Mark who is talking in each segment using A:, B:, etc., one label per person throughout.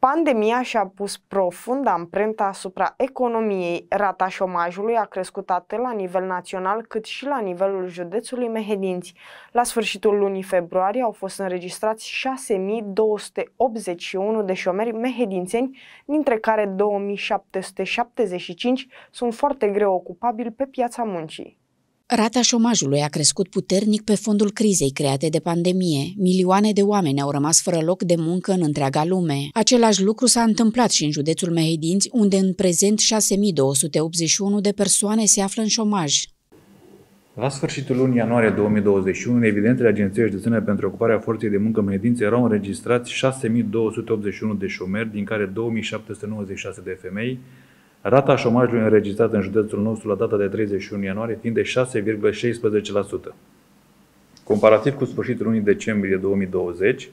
A: Pandemia și-a pus profundă amprenta asupra economiei. Rata șomajului a crescut atât la nivel național cât și la nivelul județului Mehedinți. La sfârșitul lunii februarie au fost înregistrați 6.281 de șomeri mehedințeni, dintre care 2.775 sunt foarte greu ocupabili pe piața muncii.
B: Rata șomajului a crescut puternic pe fondul crizei create de pandemie. Milioane de oameni au rămas fără loc de muncă în întreaga lume. Același lucru s-a întâmplat și în județul Mehedinți, unde în prezent 6.281 de persoane se află în șomaj.
C: La sfârșitul lunii ianuarie 2021, în evidențele Agenției Județene pentru Ocuparea Forței de Muncă Mehedinți erau înregistrați 6.281 de șomeri, din care 2.796 de femei. Rata șomajului înregistrată în județul nostru la data de 31 ianuarie fiind de 6,16%. Comparativ cu sfârșitul lunii decembrie 2020,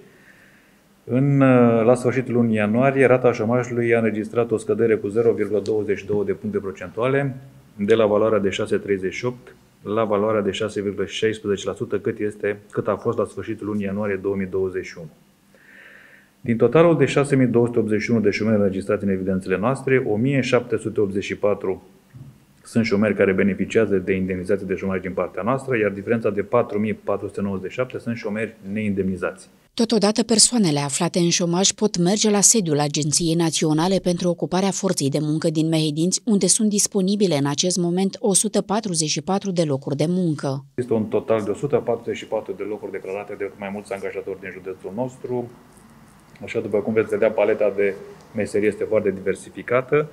C: la sfârșitul lunii ianuarie, rata șomajului a înregistrat o scădere cu 0,22 de puncte procentuale, de la valoarea de 6,38 la valoarea de 6,16%, cât a fost la sfârșitul lunii ianuarie 2021. Din totalul de 6.281 de șomeri înregistrați în evidențele noastre, 1.784 sunt șomeri care beneficiază de indemnizații de șomaj din partea noastră, iar diferența de 4.497 sunt șomeri neindemnizați.
B: Totodată, persoanele aflate în șomaj pot merge la sediul Agenției Naționale pentru Ocuparea Forței de Muncă din Mehedinți, unde sunt disponibile în acest moment 144 de locuri de muncă.
C: Este un total de 144 de locuri declarate de mai mulți angajatori din județul nostru. Așa, după cum veți vedea, paleta de meserie este foarte diversificată.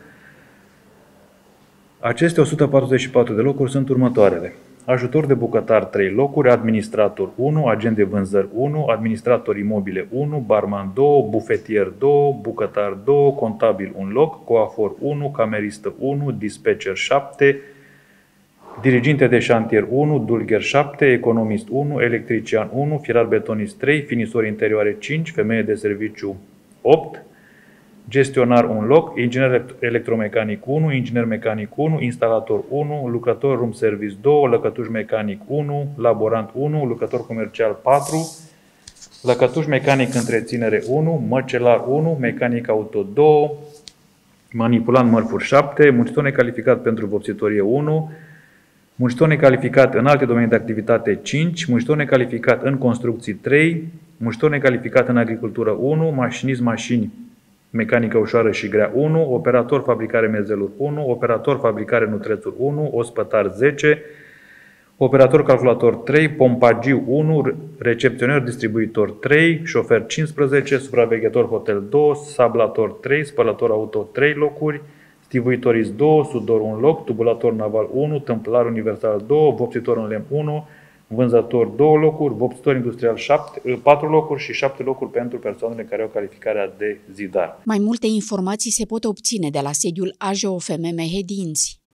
C: Aceste 144 de locuri sunt următoarele: ajutor de bucătar 3 locuri, administrator 1, agent de vânzări 1, administrator imobile 1, barman 2, bufetier 2, bucătar 2, contabil 1 loc, coafor 1, cameristă 1, dispatcher 7, diriginte de șantier 1, dulgher 7, economist 1, electrician 1, firar betonist 3, finisor interioare 5, femeie de serviciu 8, gestionar 1 loc, inginer electromecanic 1, inginer mecanic 1, instalator 1, lucrător room service 2, lăcătuș mecanic 1, laborant 1, lucrător comercial 4, lăcătuș mecanic întreținere 1, măcelar 1, mecanic auto 2, manipulant mărfuri 7, muncitor necalificat pentru vopsitorie 1, muncitor necalificat în alte domenii de activitate 5, muncitor necalificat în construcții 3, muncitor necalificat în agricultură 1, mașinist mașini mecanică ușoară și grea 1, operator fabricare mezeluri 1, operator fabricare nutrețuri 1, ospătar 10, operator calculator 3, pompagiu 1, recepționer distribuitor 3, șofer 15, supraveghetor hotel 2, sablator 3, spălător auto 3 locuri, stivuitorist 2, sudor 1 loc, tubulator naval 1, tâmplar universal 2, vopsitor în lemn 1, vânzător 2 locuri, vopsitor industrial 4 locuri și 7 locuri pentru persoanele care au calificarea de zidar.
B: Mai multe informații se pot obține de la sediul AJOFM Mehedinți.